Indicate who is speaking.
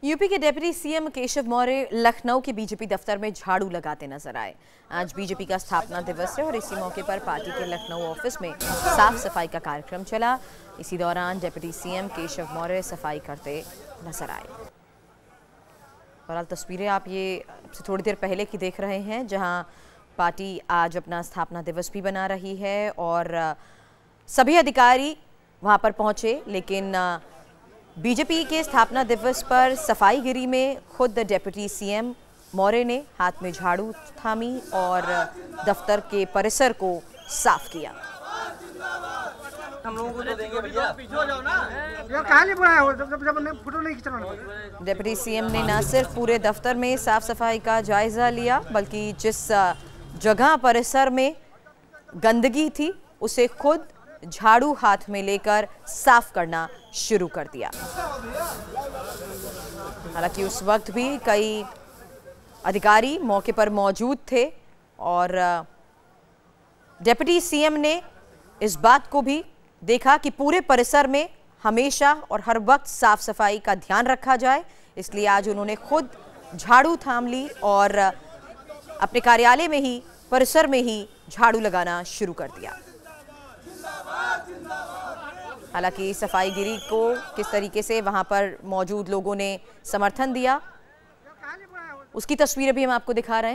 Speaker 1: UP के deputy CM Keshav Maurya Lucknow के BJP दफ्तर में झाड़ू लगाते नजर आए। आज बीजेपी का स्थापना दिवस है और इसी मौके पर पार्टी के लखनऊ ऑफिस में साफ सफाई का कार्यक्रम चला। इसी दौरान डिप्टी सीएम केशव मौर्य सफाई करते नजर आए। बहरहाल तस्वीरें आप ये थोड़ी देर पहले की देख रहे हैं, जहां पार्टी आज अपना स्थापना दिवस भी बना रही है और सभी अधिकारी वहां पर पहुंचे, लेकिन बीजेपी के स्थापना दिवस पर सफाईगिरी में खुद डिप्टी सीएम मौर्य ने हाथ में झाड़ू थामी और दफ्तर के परिसर को साफ किया।
Speaker 2: हम लोगों को तो देंगे भैया, पीछे हो जाओ ना।
Speaker 3: कहाँ नहीं बुलाया हो, जब फोटो नहीं खिंचवाना।
Speaker 1: डिप्टी सीएम ने न सिर्फ पूरे दफ्तर में साफ सफाई का जायजा लिया, बल्कि जिस जगह परिसर में गंदगी थी उसे खुद झाड़ू हाथ में लेकर साफ करना शुरू कर दिया। हालांकि उस वक्त भी कई अधिकारी मौके पर मौजूद थे और डिप्टी सीएम ने इस बात को भी देखा कि पूरे परिसर में हमेशा और हर वक्त साफ सफाई का ध्यान रखा जाए, इसलिए आज उन्होंने खुद झाड़ू थाम ली और अपने कार्यालय में ही, परिसर में ही झाड़ू लगाना शुरू कर दिया। हालांकि सफाईगिरी को किस तरीके से वहां पर मौजूद लोगों ने समर्थन दिया, उसकी तस्वीरें भी हम आपको दिखा रहे हैं।